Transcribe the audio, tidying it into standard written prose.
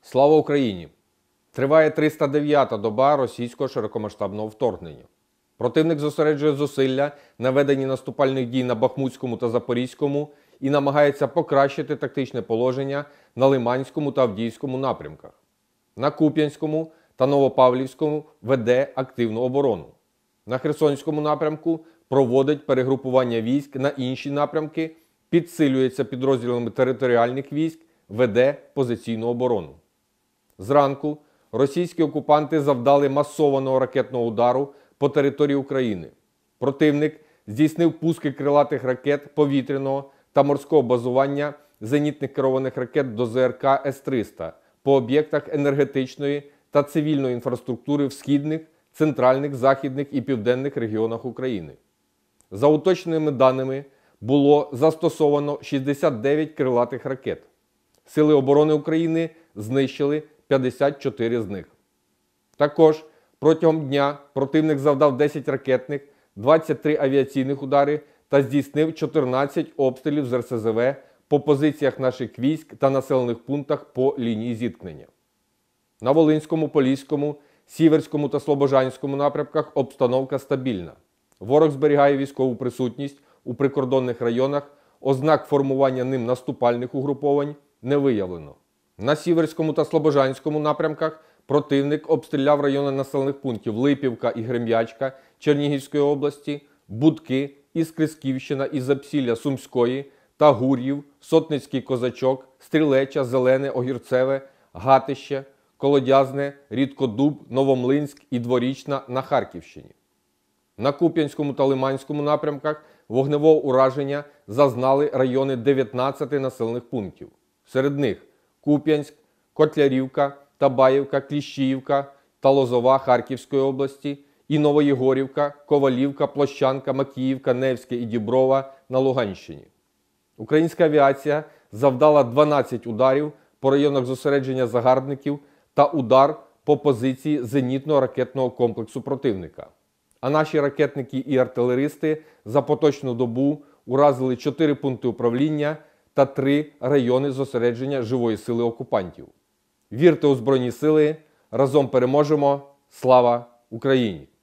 Слава Україні! Триває 309-та доба російського широкомасштабного вторгнення. Противник зосереджує зусилля на веденні наступальних дій на Бахмутському та Запорізькому і намагається покращити тактичне положення на Лиманському та Авдіївському напрямках. На Куп'янському та Новопавлівському веде активну оборону. На Херсонському напрямку проводить перегрупування військ на інші напрямки, підсилюється підрозділами територіальних військ, веде позиційну оборону. Зранку російські окупанти завдали масованого ракетного удару по території України. Противник здійснив пуски крилатих ракет повітряного та морського базування зенітних керованих ракет до ЗРК С-300 по об'єктах енергетичної та цивільної інфраструктури в східних, центральних, західних і південних регіонах України. За уточненими даними, було застосовано 69 крилатих ракет. Сили оборони України знищили 54 з них. Також протягом дня противник завдав 10 ракетних, 23 авіаційних удари та здійснив 14 обстрілів з РСЗВ по позиціях наших військ та населених пунктах по лінії зіткнення. На Волинському, Поліському, Сіверському та Слобожанському напрямках обстановка стабільна. Ворог зберігає військову присутність у прикордонних районах, ознак формування ним наступальних угруповань не виявлено. На Сіверському та Слобожанському напрямках противник обстріляв райони населених пунктів Липівка і Грем'ячка Чернігівської області, Будки, Іскрисківщина і Запсілля Сумської та Гур'їв, Сотницький Козачок, Стрілеча, Зелене, Огірцеве, Гатище, Колодязне, Рідкодуб, Новомлинськ і Дворічна на Харківщині. На Куп'янському та Лиманському напрямках вогневого ураження зазнали райони 19 населених пунктів. Серед них Куп'янськ, Котлярівка, Табаївка, Кліщіївка та Лозова Харківської області і Новоєгорівка, Ковалівка, Площанка, Макіївка, Невське і Діброва на Луганщині. Українська авіація завдала 12 ударів по районах зосередження загарбників та удар по позиції зенітно-ракетного комплексу противника. А наші ракетники і артилеристи за поточну добу уразили 4 пункти управління та 3 райони зосередження живої сили окупантів. Вірте у Збройні Сили, разом переможемо! Слава Україні!